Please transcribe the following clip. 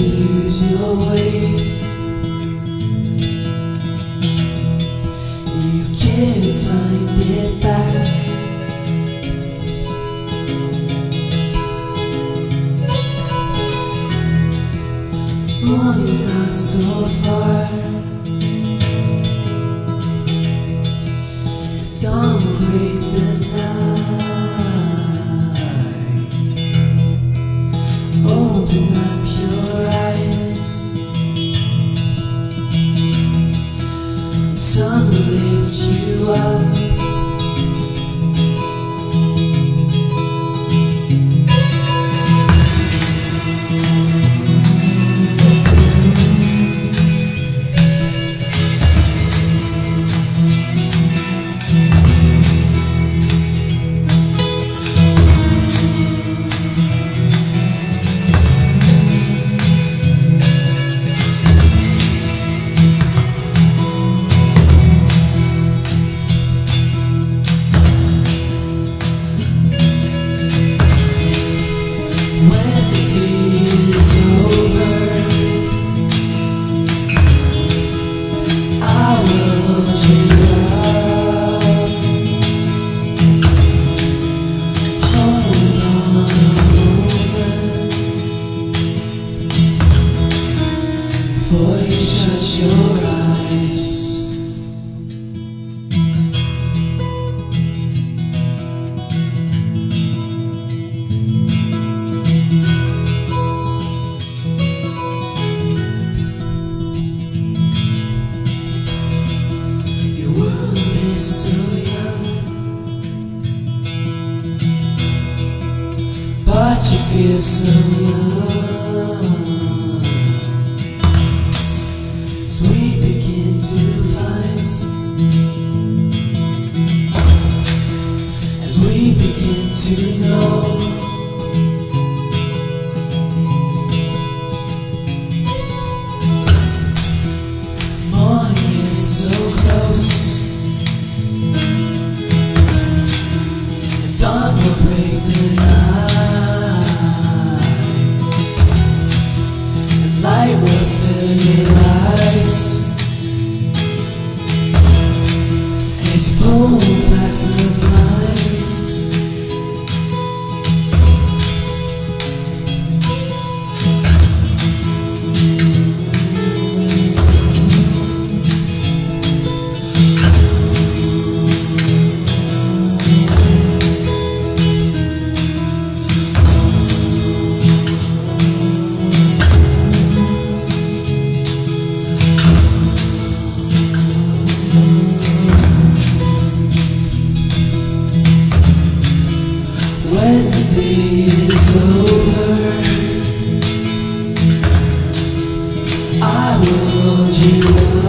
lose your way, you can't find it back. Morning's not so far, don't break the night. Open up your eyes, sun will lift you up. Before you shut your eyes, your world is so young, but you feel so young. We begin to fight, as we begin to know, morning is so close, and dawn will break the night, and light will fill your eyes. As you pull back the blinds, when the day is over, I will hold you up.